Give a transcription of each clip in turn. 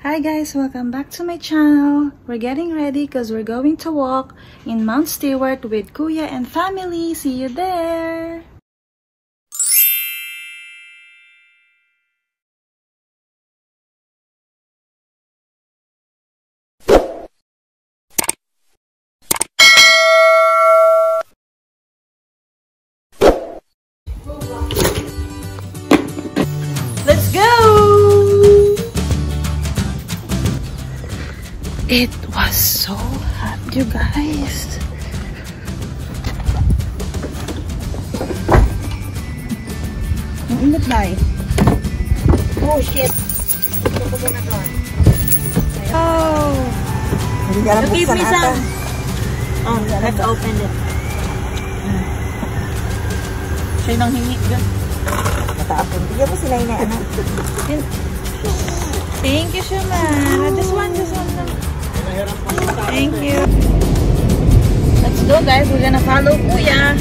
Hi guys, welcome back to my channel. We're getting ready because we're going to walk in Mount Stewart with Kuya and family. See you there! Let's go! It was so hot, you guys. Ang init ba eh? Oh shit! Ito ko muna to. Oh! Give me some. Oh, let's open it. Siya nang hingi dyan. Matapon. Bigyan mo sila yung anak. Thank you, Shuman. Just one lang. Thank you. Let's go, guys. We're gonna follow Kuya.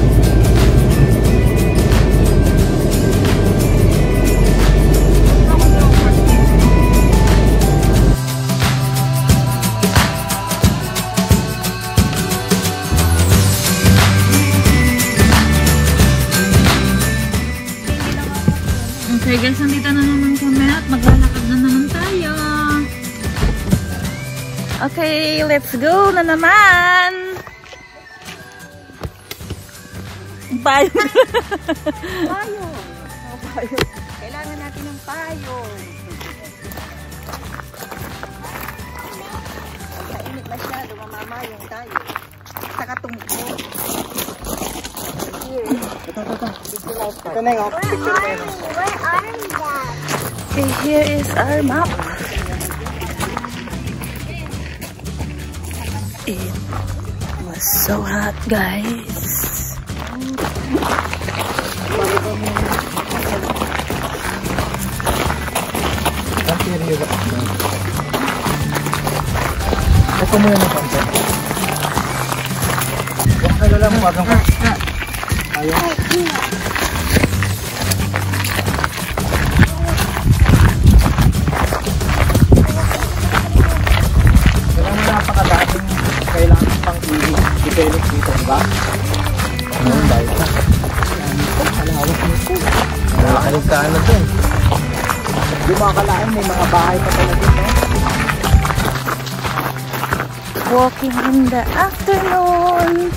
Okay guys, nandito na naman kami at maglalakad na naman tayo. Okay, let's go na naman! Payong! Payong! Oh, payong. Kailangan natin ng payong. Pagkainit masyado, mamamayong tayo. Saka tungko. Ito na yung picture tayo. Where are you? Okay, here is our map. It was so hot, guys. Ito mo yun ang concept. Huwag kayo lang magang ka. Ayaw. Napakadating kailangan pang i-develop dito, diba? Ano dahil sa halawak nito. Malakalig ka ano dun. Yung mga kalain, may mga bahay pa talaga dito. Walking in the afternoon.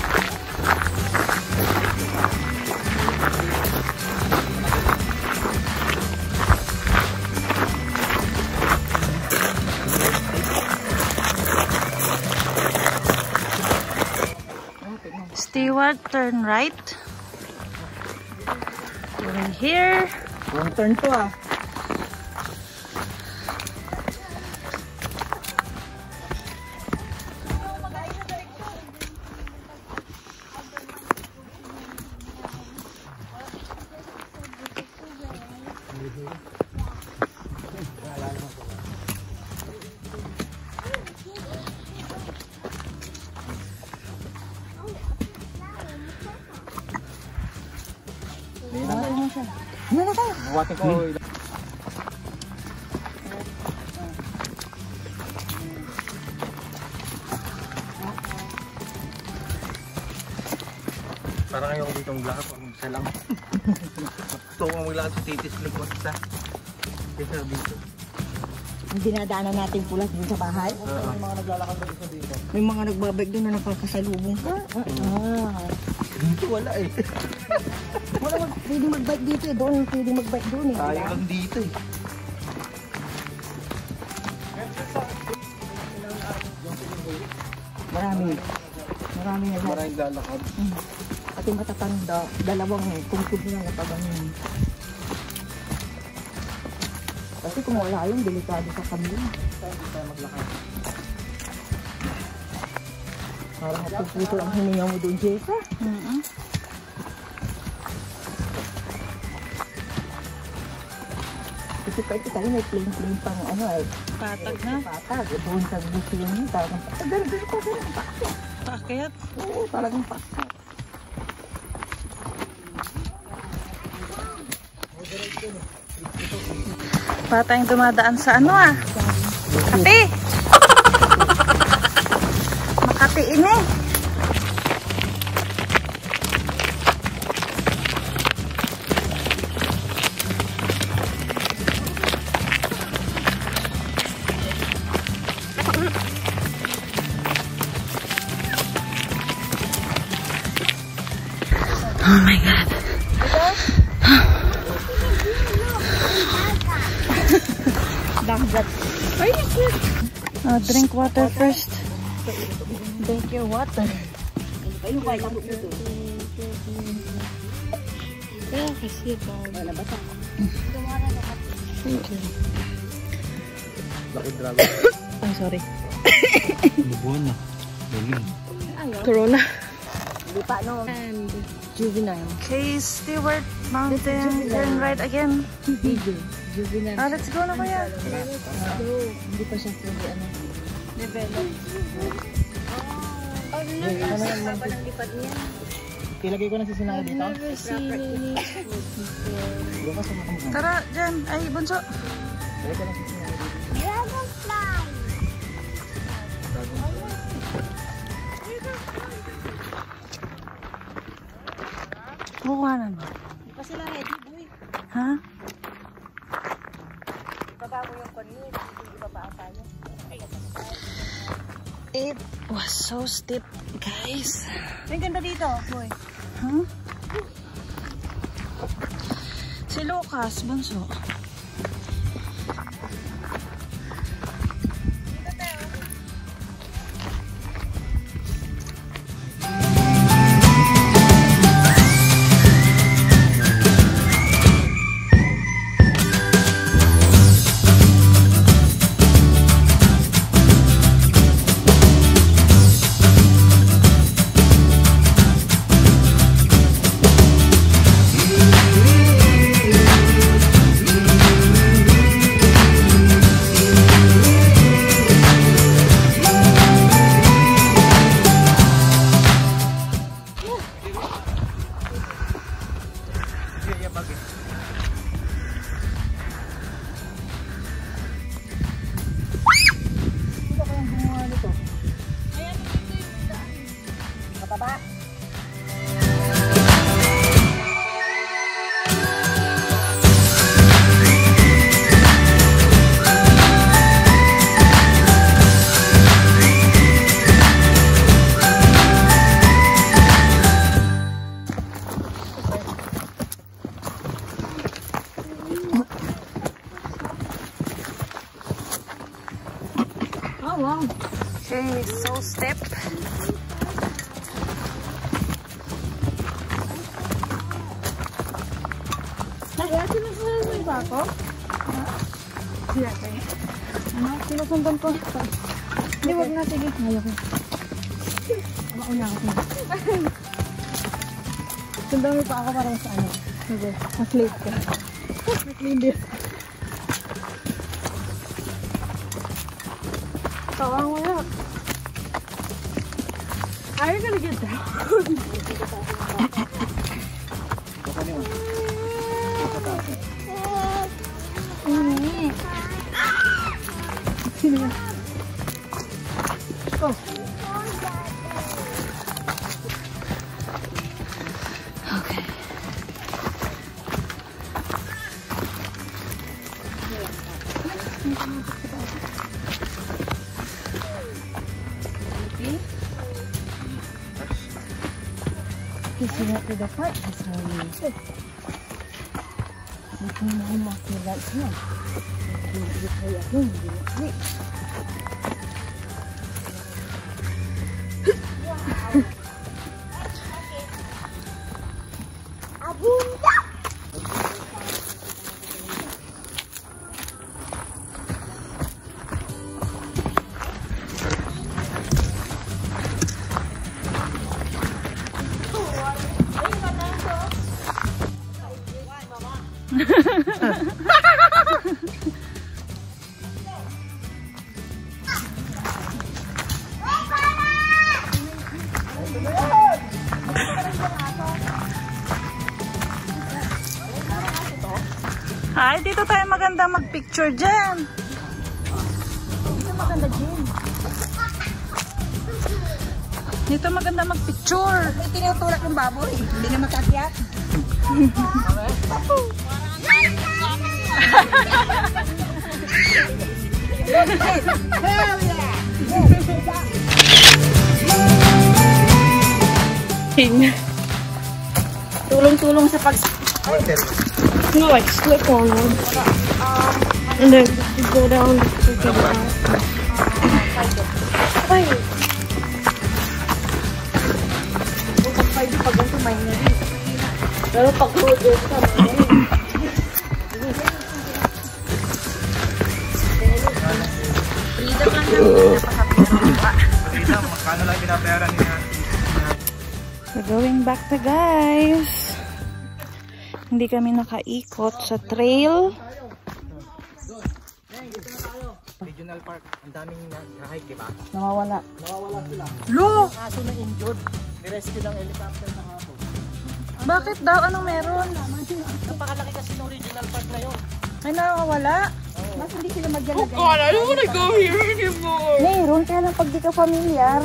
Stewart, turn right. We're here. Wrong turn to ah. Buwatin ko. Parang ayaw ko ditong lakad. Isa lang. Gusto ko maglakad sa titis. Nagpot isa. Kaya sabi ito. Ang dinadaanan natin pula dun sa bahay. May mga naglalakad na isa dito. May mga nagbabike doon na nakakasalubong ka. Dito wala eh. Wala pwedeng magbike dito eh. Doon pwedeng magbike doon eh. Tayo lang dito eh. Marami na Maraming lalakad. Pati matatanda. Dalawang kungkub na napaganyan. Kasi kung wala yun, delikado sa kanila. Hindi tayo maglakad. Parang puputo ang hininga mo doon, Jessa. Kasi pa ito tayo may plain pang ano ay. Patag na. Patag. Doon sa gusto yun. Talagang patag. Ganun pa rin. Pakit. Pakit? Oo, talagang pakit. Para tayong dumadaan sa ano ah. Makati! Makati ini. Oh my God. Drink water first. Drink your water. Thank you. Lucky dragon. I'm sorry. Bubuan na. Galing. Corona. And juvenile. Okay, Stewart Mountain. Turn right again. Juvenile. Let's go na kaya. Hindi pa siya fully ano. Develop. Ano yung lipad niya? Ilagay ko na si Sinaya dito. Bukas sa makamukha. Tara, dyan. Ay, bunso. Ilagay ko na si Sinaya dito. Kukuhanan mo. Pa sila ready, boy. Ha? Baba mo yung konit. Hindi babaan tayo. It was so steep, guys. Ang ganda dito, boy. Huh? Si Lucas, bunso. Okay, so step. Kaya sinusundan mo ba ako? Sila kayo. Ano? Sinusundan ko. Hindi, wag na. Sige. Ayaw ko. Mauna ako. Sundan mo pa ako parang sa ano. Sige. Mas late ka. Hindi. Tawang wala. Are you gonna get down? Oh. Okay. Because we went to the park this morning. We came home after that time. We play at home. We didn't sleep. Ay, dito tayo maganda mag-picture dyan. maganda dyan. Dito maganda mag-picture. May tinutulak ng baboy. Hindi na makakyat. Hell yeah! Tulong-tulong sa pag... No, like slip on them. And then you go down to get it out. Pero pag road ka, freedom lang namin. Freedom, magkano lang binabayaran niya? So going back na guys. Hindi kami nakaikot sa trail. Regional Park, ang daming nag-hike, diba? Nawawala. Nawawala sila. Lo! Kaso na injured, nirescue ng helicopter na hapon. Bakit daw? Anong meron? Napakalaki kasi ng regional park na yun. May nawawala? Mas hindi sila maglalagay. God, I don't wanna go here anymore. Meron, kaya lang pag di ka familiar.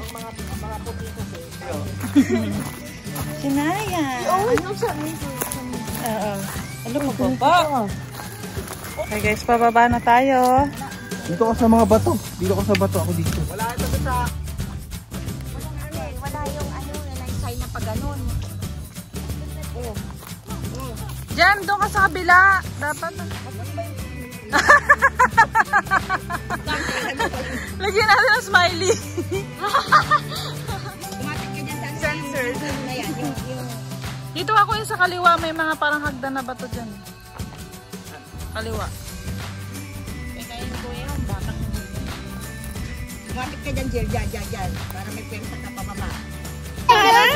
Sinaya. Ano sa Ano magbaba? Okay guys, pababa na tayo. Dito ka sa mga bato. Dito ka sa bato, ako dito. Wala ito sa... Wala yung sign na pag ganun. Diyan, doon ka sa kabila. Dapat. Lagyan natin ang smiley. Censored. Dito ako yung sa kaliwa. May mga parang hagdan na bato dyan. Kaliwa. Gumamit ka dyan, Jill. Dyan. Para may pwenta ka pababa. I'm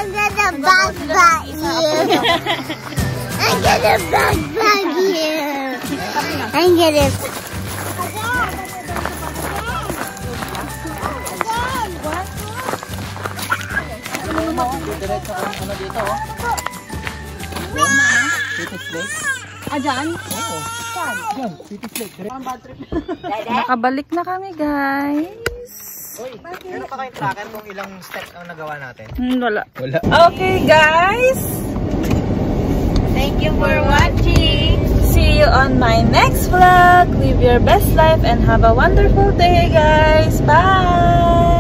gonna bug you. I'm gonna. Diretso ka ano dito, oh. City Lake. Dyan? Oo. Yan, City Lake. Nakabalik na kami guys. Uy, meron pa kayong tracker kung ilang steps ang nagawa natin? Wala. Wala. Okay guys. Thank you for watching. See you on my next vlog. Live your best life and have a wonderful day guys. Bye.